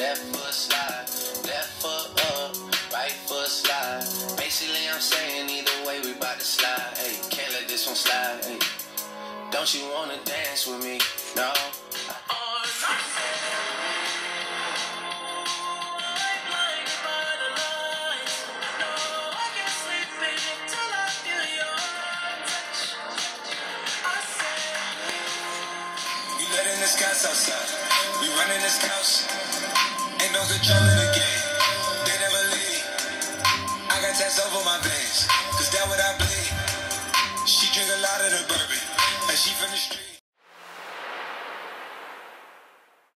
left foot slide, left foot up, right foot slide. Basically, I'm saying either way, we bout to slide. Hey, can't let this one slide. Hey, don't you wanna dance with me? No. Letting this gas outside, we running this couch. Ain't no control in the game, they never leave. I got tats over my veins, cause that what I bleed. She drink a lot of the bourbon, and she from the street.